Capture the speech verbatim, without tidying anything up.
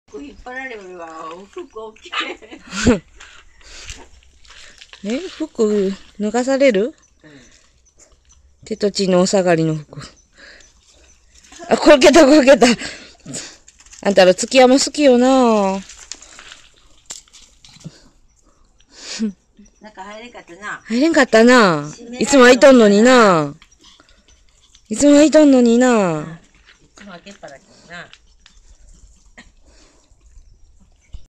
服引っ張られるわ。服大きい。 え、服脱がされる？うん、手と血のお下がりの服。あ、こけたこけた。あんたら月山好きよな。 中入れんかったな。 入れんかったな。いつも開いとんのにな。いつも開いとんのにな。 いつも開けっぱだけどな。